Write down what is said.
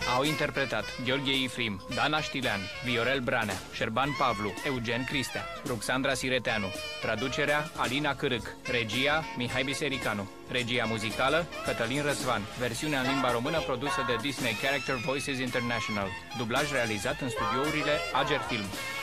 Au interpretat Gheorghe Ifrim, Dana Știlean, Viorel Branea, Șerban Pavlu, Eugen Cristea, Ruxandra Sireteanu. Traducerea Alina Cârâc. Regia Mihai Bisericanu. Regia muzicală Cătălin Răzvan. Versiunea în limba română produsă de Disney Character Voices International. Dublaj realizat în studiourile Ager Film.